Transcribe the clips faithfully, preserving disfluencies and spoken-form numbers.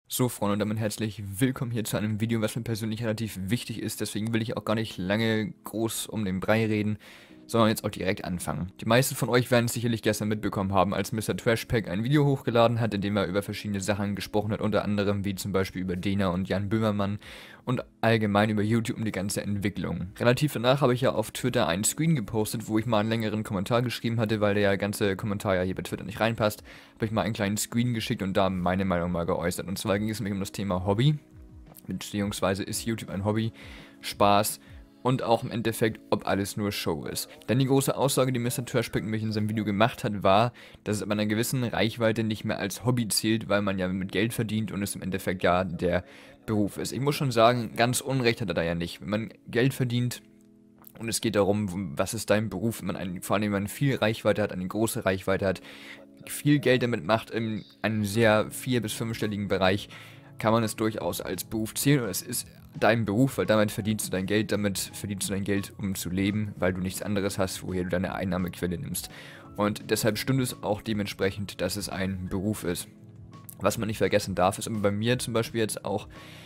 So, Freunde, und damit herzlich willkommen hier zu einem Video, was mir persönlich relativ wichtig ist. Deswegen will ich auch gar nicht lange groß um den Brei reden, sondern jetzt auch direkt anfangen. Die meisten von euch werden es sicherlich gestern mitbekommen haben, als Mister Trashpack ein Video hochgeladen hat, in dem er über verschiedene Sachen gesprochen hat, unter anderem wie zum Beispiel über Dena und Jan Böhmermann und allgemein über YouTube und die ganze Entwicklung. Relativ danach habe ich ja auf Twitter einen Screen gepostet, wo ich mal einen längeren Kommentar geschrieben hatte, weil der ganze Kommentar ja hier bei Twitter nicht reinpasst, habe ich mal einen kleinen Screen geschickt und da meine Meinung mal geäußert. Und zwar ging es mir um das Thema Hobby, beziehungsweise ist YouTube ein Hobby, Spaß und auch im Endeffekt, ob alles nur Show ist. Denn die große Aussage, die Mister Trashpack nämlich in seinem Video gemacht hat, war, dass es ab einer gewissen Reichweite nicht mehr als Hobby zählt, weil man ja mit Geld verdient und es im Endeffekt ja der Beruf ist. Ich muss schon sagen, ganz Unrecht hat er da ja nicht. Wenn man Geld verdient und es geht darum, was ist dein Beruf, wenn man einen, vor allem wenn man viel Reichweite hat, eine große Reichweite hat, viel Geld damit macht in einem sehr vier- bis fünfstelligen Bereich, kann man es durchaus als Beruf zählen und es ist dein Beruf, weil damit verdienst du dein Geld, damit verdienst du dein Geld, um zu leben, weil du nichts anderes hast, woher du deine Einnahmequelle nimmst. Und deshalb stimmt es auch dementsprechend, dass es ein Beruf ist. Was man nicht vergessen darf, ist aber bei mir zum Beispiel jetzt auch,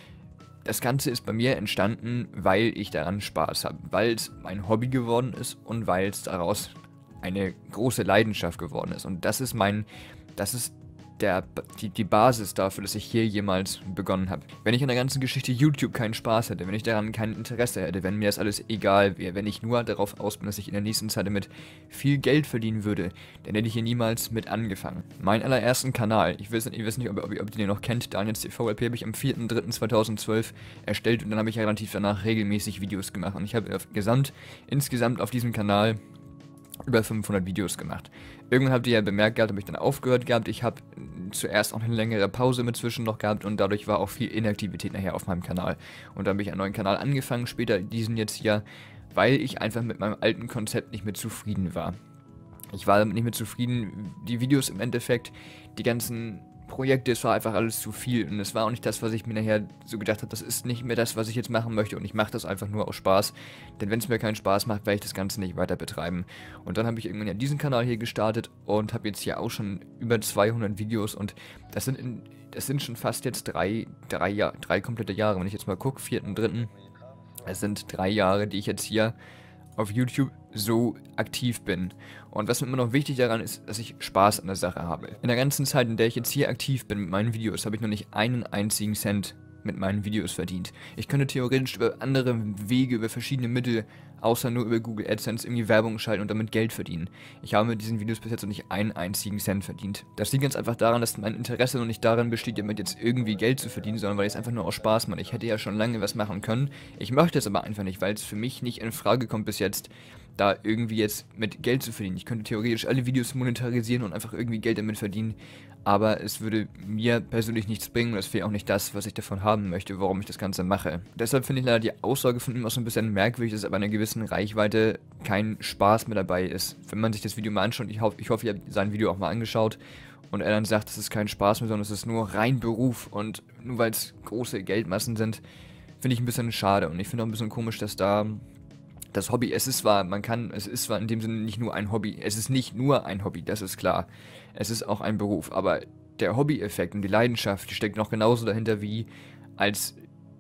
das Ganze ist bei mir entstanden, weil ich daran Spaß habe, weil es mein Hobby geworden ist und weil es daraus eine große Leidenschaft geworden ist. Und das ist mein, das ist der, die, die Basis dafür, dass ich hier jemals begonnen habe. Wenn ich an der ganzen Geschichte YouTube keinen Spaß hätte, wenn ich daran kein Interesse hätte, wenn mir das alles egal wäre, wenn ich nur darauf aus bin, dass ich in der nächsten Zeit damit viel Geld verdienen würde, dann hätte ich hier niemals mit angefangen. Mein allerersten Kanal, ich weiß nicht, ich weiß nicht ob, ob, ob ihr den noch kennt, Daniels T V L P, habe ich am vierten dritten zweitausendzwölf erstellt und dann habe ich ja relativ danach regelmäßig Videos gemacht. Und ich habe gesamt, insgesamt auf diesem Kanal über fünfhundert Videos gemacht. Irgendwann habt ihr ja bemerkt gehabt, habe ich dann aufgehört gehabt. Ich habe zuerst auch eine längere Pause mit zwischen noch gehabt und dadurch war auch viel Inaktivität nachher auf meinem Kanal. Und dann habe ich einen neuen Kanal angefangen, später diesen jetzt hier, weil ich einfach mit meinem alten Konzept nicht mehr zufrieden war. Ich war damit nicht mehr zufrieden, die Videos im Endeffekt, die ganzen Projekte, es war einfach alles zu viel und es war auch nicht das, was ich mir nachher so gedacht habe, das ist nicht mehr das, was ich jetzt machen möchte und ich mache das einfach nur aus Spaß, denn wenn es mir keinen Spaß macht, werde ich das Ganze nicht weiter betreiben. Und dann habe ich irgendwann ja diesen Kanal hier gestartet und habe jetzt hier auch schon über zweihundert Videos und das sind, in, das sind schon fast jetzt drei, drei, Jahr, drei komplette Jahre, wenn ich jetzt mal gucke, vierten, dritten, es sind drei Jahre, die ich jetzt hier auf YouTube so aktiv bin. Und was mir immer noch wichtig daran ist, dass ich Spaß an der Sache habe. In der ganzen Zeit, in der ich jetzt hier aktiv bin mit meinen Videos, habe ich noch nicht einen einzigen Cent mit meinen Videos verdient. Ich könnte theoretisch über andere Wege, über verschiedene Mittel, außer nur über Google AdSense, irgendwie Werbung schalten und damit Geld verdienen. Ich habe mit diesen Videos bis jetzt noch nicht einen einzigen Cent verdient. Das liegt ganz einfach daran, dass mein Interesse noch nicht daran besteht, damit jetzt irgendwie Geld zu verdienen, sondern weil ich es einfach nur aus Spaß mache. Ich hätte ja schon lange was machen können. Ich möchte es aber einfach nicht, weil es für mich nicht in Frage kommt bis jetzt, da irgendwie jetzt mit Geld zu verdienen. Ich könnte theoretisch alle Videos monetarisieren und einfach irgendwie Geld damit verdienen, aber es würde mir persönlich nichts bringen und das wäre auch nicht das, was ich davon haben möchte, warum ich das Ganze mache. Deshalb finde ich leider die Aussage von ihm auch so ein bisschen merkwürdig, dass ab einer gewissen Reichweite kein Spaß mehr dabei ist. Wenn man sich das Video mal anschaut, ich, ho ich hoffe, ihr habt sein Video auch mal angeschaut und er dann sagt, es ist kein Spaß mehr, sondern es ist nur rein Beruf und nur weil es große Geldmassen sind, finde ich ein bisschen schade und ich finde auch ein bisschen komisch, dass da das Hobby, es ist zwar, man kann, es ist zwar in dem Sinne nicht nur ein Hobby, es ist nicht nur ein Hobby, das ist klar. Es ist auch ein Beruf, aber der Hobby-Effekt und die Leidenschaft, die steckt noch genauso dahinter, wie als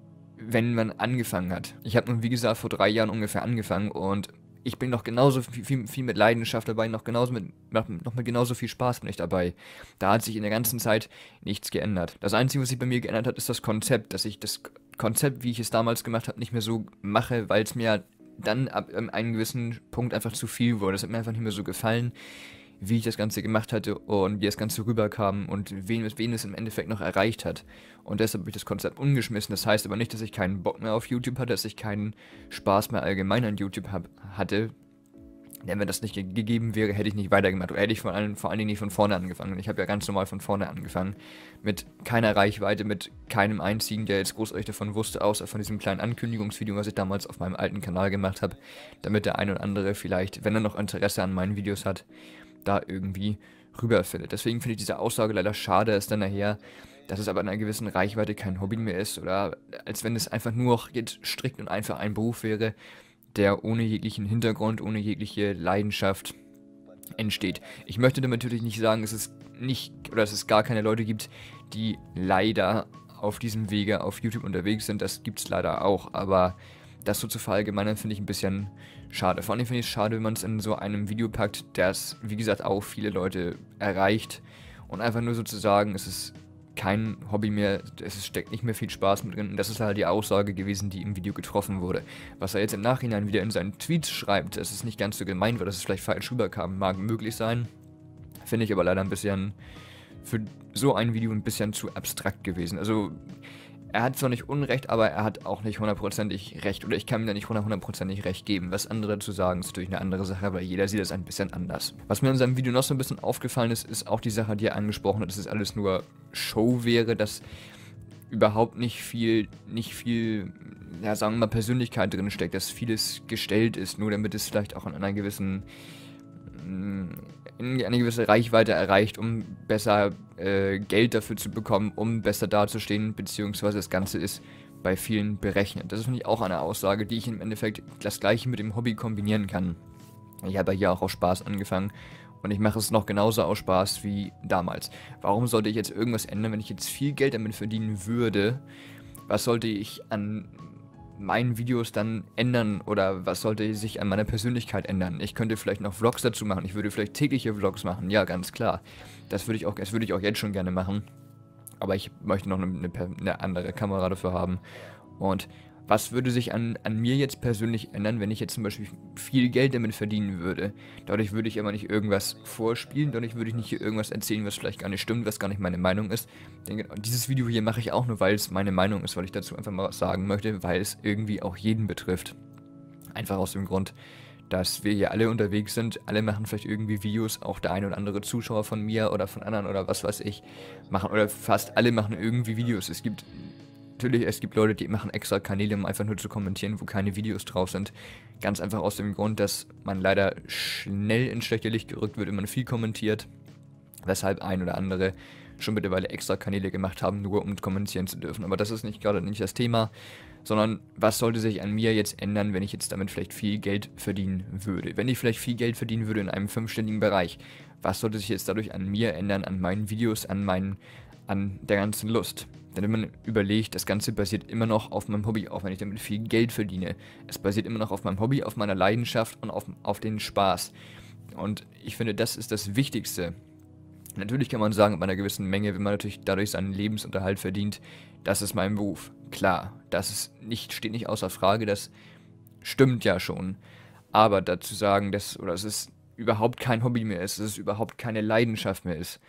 wenn man angefangen hat. Ich habe nun, wie gesagt, vor drei Jahren ungefähr angefangen und ich bin noch genauso viel, viel, viel mit Leidenschaft dabei, noch genauso mit, noch mit genauso viel Spaß bin ich dabei. Da hat sich in der ganzen Zeit nichts geändert. Das Einzige, was sich bei mir geändert hat, ist das Konzept, dass ich das Konzept, wie ich es damals gemacht habe, nicht mehr so mache, weil es mir dann ab einem gewissen Punkt einfach zu viel wurde. Es hat mir einfach nicht mehr so gefallen, wie ich das Ganze gemacht hatte und wie das Ganze rüberkam und wen, wen es im Endeffekt noch erreicht hat. Und deshalb habe ich das Konzept umgeschmissen. Das heißt aber nicht, dass ich keinen Bock mehr auf YouTube hatte, dass ich keinen Spaß mehr allgemein an YouTube hab, hatte. Denn wenn das nicht ge gegeben wäre, hätte ich nicht weitergemacht. Oder hätte ich vor allen, vor allen Dingen nicht von vorne angefangen. Ich habe ja ganz normal von vorne angefangen. Mit keiner Reichweite, mit keinem einzigen, der jetzt großartig davon wusste, außer von diesem kleinen Ankündigungsvideo, was ich damals auf meinem alten Kanal gemacht habe. Damit der ein oder andere vielleicht, wenn er noch Interesse an meinen Videos hat, da irgendwie rüberfindet. Deswegen finde ich diese Aussage leider schade, dass dann nachher, dass es aber in einer gewissen Reichweite kein Hobby mehr ist. Oder als wenn es einfach nur jetzt strikt und einfach ein Beruf wäre, der ohne jeglichen Hintergrund, ohne jegliche Leidenschaft entsteht. Ich möchte damit natürlich nicht sagen, dass es nicht oder dass es gar keine Leute gibt, die leider auf diesem Wege auf YouTube unterwegs sind, das gibt es leider auch, aber das so zu verallgemeinern finde ich ein bisschen schade. Vor allem finde ich es schade, wenn man es in so einem Video packt, das, wie gesagt, auch viele Leute erreicht und einfach nur sozusagen, es ist kein Hobby mehr, es steckt nicht mehr viel Spaß mit drin und das ist halt die Aussage gewesen, die im Video getroffen wurde. Was er jetzt im Nachhinein wieder in seinen Tweets schreibt, dass es nicht ganz so gemeint war, dass es vielleicht falsch rüberkam, mag möglich sein, finde ich aber leider ein bisschen, für so ein Video ein bisschen zu abstrakt gewesen. Also, er hat zwar nicht Unrecht, aber er hat auch nicht hundertprozentig recht. Oder ich kann ihm da nicht hundertprozentig recht geben. Was andere dazu sagen, ist natürlich eine andere Sache, weil jeder sieht das ein bisschen anders. Was mir in seinem Video noch so ein bisschen aufgefallen ist, ist auch die Sache, die er angesprochen hat, dass es alles nur Show wäre, dass überhaupt nicht viel, nicht viel, ja, sagen wir mal, Persönlichkeit drin steckt, dass vieles gestellt ist, nur damit es vielleicht auch in einer gewissen eine gewisse Reichweite erreicht, um besser äh, Geld dafür zu bekommen, um besser dazustehen, beziehungsweise das Ganze ist bei vielen berechnet. Das ist, finde ich, auch eine Aussage, die ich im Endeffekt das Gleiche mit dem Hobby kombinieren kann. Ich habe ja hier auch aus Spaß angefangen und ich mache es noch genauso aus Spaß wie damals. Warum sollte ich jetzt irgendwas ändern, wenn ich jetzt viel Geld damit verdienen würde? Was sollte ich an meinen Videos dann ändern oder was sollte sich an meiner Persönlichkeit ändern? Ich könnte vielleicht noch Vlogs dazu machen, ich würde vielleicht tägliche Vlogs machen, ja, ganz klar. Das würde ich auch, das würde ich auch jetzt schon gerne machen, aber ich möchte noch eine, eine andere Kamera dafür haben. Und was würde sich an, an mir jetzt persönlich ändern, wenn ich jetzt zum Beispiel viel Geld damit verdienen würde? Dadurch würde ich aber nicht irgendwas vorspielen, dadurch würde ich nicht hier irgendwas erzählen, was vielleicht gar nicht stimmt, was gar nicht meine Meinung ist. Denn dieses Video hier mache ich auch nur, weil es meine Meinung ist, weil ich dazu einfach mal was sagen möchte, weil es irgendwie auch jeden betrifft. Einfach aus dem Grund, dass wir hier alle unterwegs sind, alle machen vielleicht irgendwie Videos, auch der eine oder andere Zuschauer von mir oder von anderen oder was weiß ich, machen, oder fast alle machen irgendwie Videos. Es gibt Natürlich, es gibt Leute, die machen extra Kanäle, um einfach nur zu kommentieren, wo keine Videos drauf sind. Ganz einfach aus dem Grund, dass man leider schnell ins schlechte Licht gerückt wird, wenn man viel kommentiert. Weshalb ein oder andere schon mittlerweile extra Kanäle gemacht haben, nur um kommentieren zu dürfen. Aber das ist nicht gerade nicht das Thema, sondern was sollte sich an mir jetzt ändern, wenn ich jetzt damit vielleicht viel Geld verdienen würde? Wenn ich vielleicht viel Geld verdienen würde in einem fünfstelligen Bereich, was sollte sich jetzt dadurch an mir ändern, an meinen Videos, an meinen, an der ganzen Lust? Denn wenn man überlegt, das Ganze basiert immer noch auf meinem Hobby, auch wenn ich damit viel Geld verdiene. Es basiert immer noch auf meinem Hobby, auf meiner Leidenschaft und auf, auf den Spaß. Und ich finde, das ist das Wichtigste. Natürlich kann man sagen, bei einer gewissen Menge, wenn man natürlich dadurch seinen Lebensunterhalt verdient, das ist mein Beruf. Klar, das ist nicht, steht nicht außer Frage, das stimmt ja schon. Aber dazu sagen, dass, oder dass es überhaupt kein Hobby mehr ist, dass es überhaupt keine Leidenschaft mehr ist,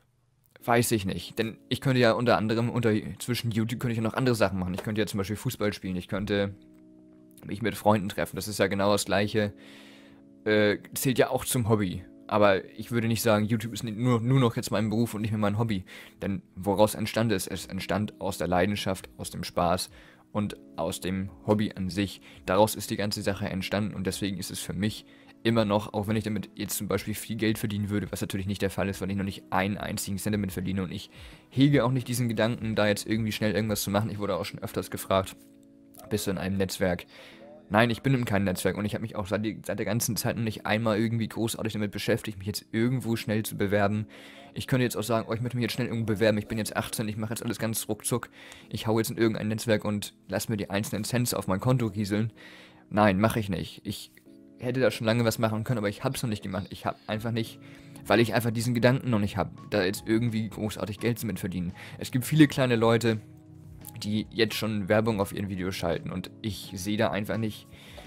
weiß ich nicht, denn ich könnte ja unter anderem, unter, zwischen YouTube könnte ich ja noch andere Sachen machen. Ich könnte ja zum Beispiel Fußball spielen, ich könnte mich mit Freunden treffen, das ist ja genau das Gleiche, äh, zählt ja auch zum Hobby. Aber ich würde nicht sagen, YouTube ist nur, nur noch jetzt mein Beruf und nicht mehr mein Hobby, denn woraus entstand es? Es entstand aus der Leidenschaft, aus dem Spaß und aus dem Hobby an sich. Daraus ist die ganze Sache entstanden und deswegen ist es für mich immer noch, auch wenn ich damit jetzt zum Beispiel viel Geld verdienen würde, was natürlich nicht der Fall ist, weil ich noch nicht einen einzigen Cent damit verdiene und ich hege auch nicht diesen Gedanken, da jetzt irgendwie schnell irgendwas zu machen. Ich wurde auch schon öfters gefragt, bist du in einem Netzwerk? Nein, ich bin in keinem Netzwerk und ich habe mich auch seit, seit der ganzen Zeit noch nicht einmal irgendwie großartig damit beschäftigt, mich jetzt irgendwo schnell zu bewerben. Ich könnte jetzt auch sagen, oh, ich möchte mich jetzt schnell irgendwo bewerben, ich bin jetzt achtzehn, ich mache jetzt alles ganz ruckzuck, ich hau jetzt in irgendein Netzwerk und lass mir die einzelnen Cents auf mein Konto rieseln. Nein, mache ich nicht. Ich hätte da schon lange was machen können, aber ich habe es noch nicht gemacht. Ich habe einfach nicht, weil ich einfach diesen Gedanken noch nicht habe, da jetzt irgendwie großartig Geld damit verdienen. Es gibt viele kleine Leute, die jetzt schon Werbung auf ihren Videos schalten und ich sehe da einfach nicht,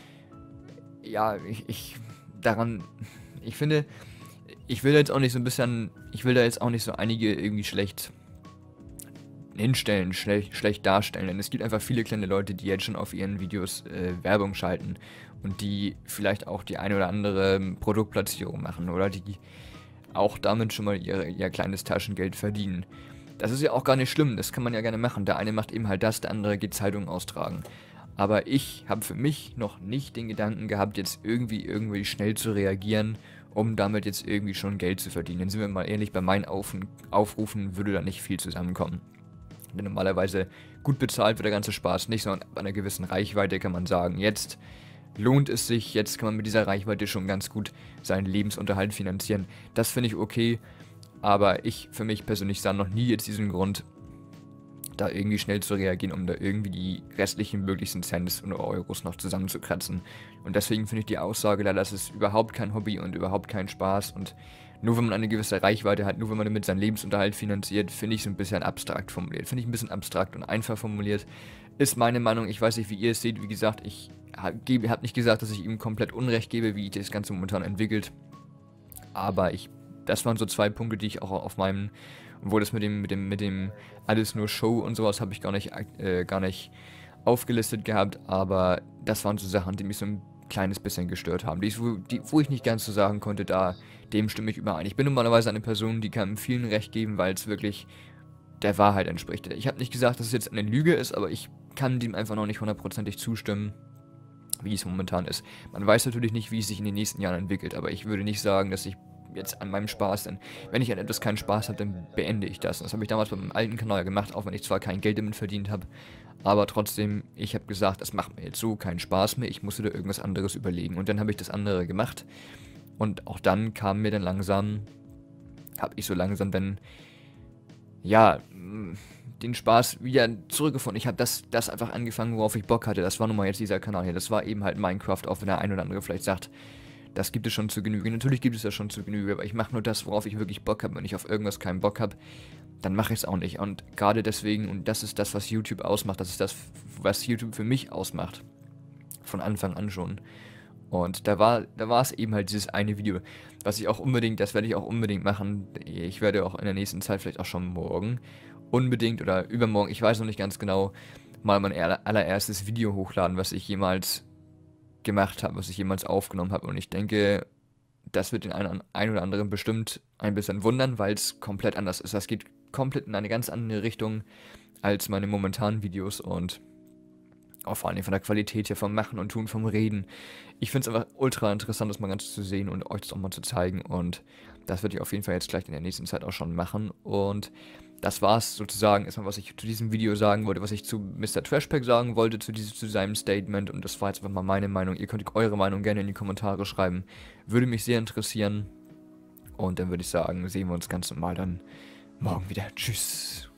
ja, ich, ich daran, ich finde, ich will jetzt auch nicht so ein bisschen, ich will da jetzt auch nicht so einige irgendwie schlecht hinstellen, schlecht, schlecht darstellen, denn es gibt einfach viele kleine Leute, die jetzt schon auf ihren Videos äh, Werbung schalten und die vielleicht auch die eine oder andere Produktplatzierung machen oder die auch damit schon mal ihr, ihr kleines Taschengeld verdienen. Das ist ja auch gar nicht schlimm, das kann man ja gerne machen. Der eine macht eben halt das, der andere geht Zeitung austragen. Aber ich habe für mich noch nicht den Gedanken gehabt, jetzt irgendwie irgendwie schnell zu reagieren, um damit jetzt irgendwie schon Geld zu verdienen. Denn sind wir mal ehrlich, bei meinen Auf Aufrufen würde da nicht viel zusammenkommen. Denn normalerweise gut bezahlt wird der ganze Spaß nicht, sondern bei einer gewissen Reichweite kann man sagen, jetzt lohnt es sich, jetzt kann man mit dieser Reichweite schon ganz gut seinen Lebensunterhalt finanzieren. Das finde ich okay, aber ich für mich persönlich sah noch nie jetzt diesen Grund, da irgendwie schnell zu reagieren, um da irgendwie die restlichen möglichen Cents und Euros noch zusammenzukratzen. Und deswegen finde ich die Aussage da, das ist überhaupt kein Hobby und überhaupt kein Spaß und nur wenn man eine gewisse Reichweite hat, nur wenn man damit seinen Lebensunterhalt finanziert, finde ich es ein bisschen abstrakt formuliert. Finde ich ein bisschen abstrakt und einfach formuliert. Ist meine Meinung, ich weiß nicht, wie ihr es seht. Wie gesagt, ich habe hab nicht gesagt, dass ich ihm komplett Unrecht gebe, wie das Ganze momentan entwickelt. Aber ich, das waren so zwei Punkte, die ich auch auf meinem, obwohl das mit dem, mit dem, mit dem alles nur Show und sowas habe ich gar nicht, äh, gar nicht aufgelistet gehabt, aber das waren so Sachen, die mich so ein kleines bisschen gestört haben, die, die, wo ich nicht ganz so sagen konnte, da, dem stimme ich überein. Ich bin normalerweise eine Person, die kann vielen Recht geben, weil es wirklich der Wahrheit entspricht. Ich habe nicht gesagt, dass es jetzt eine Lüge ist, aber ich kann dem einfach noch nicht hundertprozentig zustimmen, wie es momentan ist. Man weiß natürlich nicht, wie es sich in den nächsten Jahren entwickelt, aber ich würde nicht sagen, dass ich jetzt an meinem Spaß, denn wenn ich an etwas keinen Spaß habe, dann beende ich das. Das habe ich damals bei meinem alten Kanal gemacht, auch wenn ich zwar kein Geld damit verdient habe, aber trotzdem, ich habe gesagt, das macht mir jetzt so keinen Spaß mehr, ich musste da irgendwas anderes überlegen. Und dann habe ich das andere gemacht und auch dann kam mir dann langsam, habe ich so langsam dann, ja, den Spaß wieder zurückgefunden. Ich habe das, das einfach angefangen, worauf ich Bock hatte. Das war nun mal jetzt dieser Kanal hier. Das war eben halt Minecraft, auch wenn der ein oder andere vielleicht sagt, das gibt es schon zu Genüge. Natürlich gibt es das schon zu Genüge, aber ich mache nur das, worauf ich wirklich Bock habe. Wenn ich auf irgendwas keinen Bock habe, dann mache ich es auch nicht. Und gerade deswegen, und das ist das, was YouTube ausmacht, das ist das, was YouTube für mich ausmacht. Von Anfang an schon. Und da war, da war es eben halt dieses eine Video, was ich auch unbedingt, das werde ich auch unbedingt machen. Ich werde auch in der nächsten Zeit, vielleicht auch schon morgen, unbedingt oder übermorgen, ich weiß noch nicht ganz genau, mal mein allererstes Video hochladen, was ich jemals gemacht habe, was ich jemals aufgenommen habe. Und ich denke, das wird den einen, einen oder anderen bestimmt ein bisschen wundern, weil es komplett anders ist. Das geht komplett in eine ganz andere Richtung als meine momentanen Videos und auch vor allem von der Qualität her, vom Machen und Tun, vom Reden. Ich finde es einfach ultra interessant, das mal ganz zu sehen und euch das auch mal zu zeigen. Und das werde ich auf jeden Fall jetzt gleich in der nächsten Zeit auch schon machen. Und das war es sozusagen erstmal, was ich zu diesem Video sagen wollte, was ich zu Mister Trashpack sagen wollte, zu, diesem, zu seinem Statement. Und das war jetzt einfach mal meine Meinung. Ihr könnt eure Meinung gerne in die Kommentare schreiben. Würde mich sehr interessieren. Und dann würde ich sagen, sehen wir uns ganz normal dann morgen wieder. Tschüss.